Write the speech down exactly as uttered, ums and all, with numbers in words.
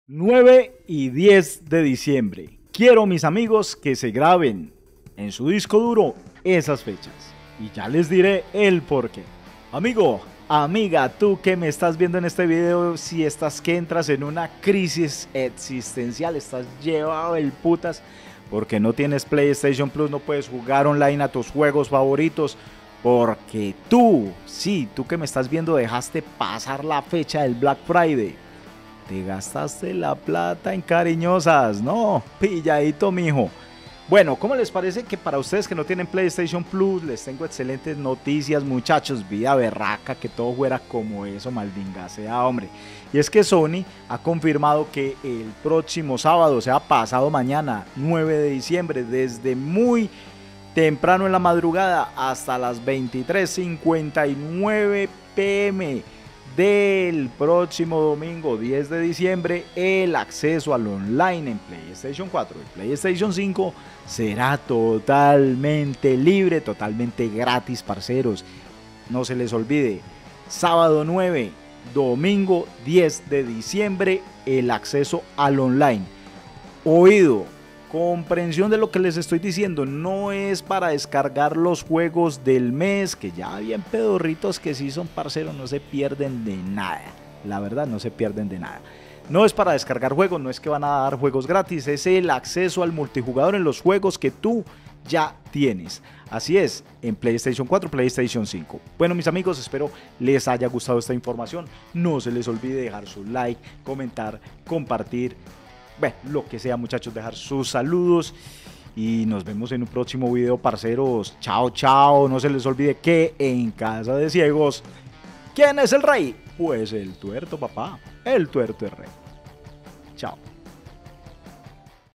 nueve y diez de diciembre. Quiero, mis amigos, que se graben en su disco duro esas fechas. Y ya les diré el porqué. Amigo, amiga, tú que me estás viendo en este video, si estás que entras en una crisis existencial, estás llevado el putas porque no tienes PlayStation Plus, no puedes jugar online a tus juegos favoritos, porque tú, sí, tú que me estás viendo, dejaste pasar la fecha del Black Friday. Te gastaste la plata en cariñosas, no, pilladito, mijo. Bueno, ¿cómo les parece que para ustedes que no tienen PlayStation Plus les tengo excelentes noticias, muchachos? Vida berraca, que todo fuera como eso, maldinga sea, hombre. Y es que Sony ha confirmado que el próximo sábado, o sea, pasado mañana, nueve de diciembre, desde muy temprano en la madrugada hasta las veintitrés cincuenta y nueve pm del próximo domingo diez de diciembre, el acceso al online en PlayStation cuatro y PlayStation cinco será totalmente libre, totalmente gratis, parceros. No se les olvide, sábado nueve, domingo diez de diciembre, el acceso al online. Oído, comprensión de lo que les estoy diciendo, no es para descargar los juegos del mes, que ya bien pedorritos que sí son, parceros, no se pierden de nada, la verdad no se pierden de nada. No es para descargar juegos, no es que van a dar juegos gratis, es el acceso al multijugador en los juegos que tú ya tienes. Así es, en PlayStation cuatro, PlayStation cinco. Bueno, mis amigos, espero les haya gustado esta información. No se les olvide dejar su like, comentar, compartir, bueno, lo que sea, muchachos, dejar sus saludos. Y nos vemos en un próximo video, parceros. Chao, chao. No se les olvide que en casa de ciegos, ¿quién es el rey? Pues el tuerto, papá. El tuerto es rey. Chao.